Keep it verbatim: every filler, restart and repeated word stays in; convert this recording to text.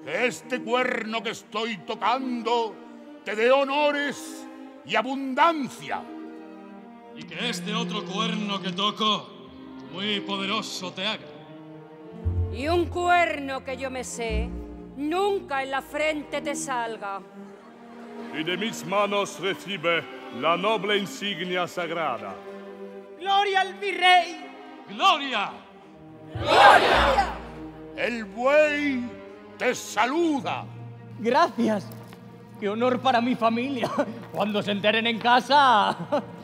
que este cuerno que estoy tocando te dé honores y abundancia. Y que este otro cuerno que toco, muy poderoso te haga. Y un cuerno que yo me sé, nunca en la frente te salga. Y de mis manos recibe la noble insignia sagrada. ¡Gloria al virrey! ¡Gloria! ¡Gloria! El buey te saluda. Gracias. ¡Qué honor para mi familia! Cuando se enteren en casa...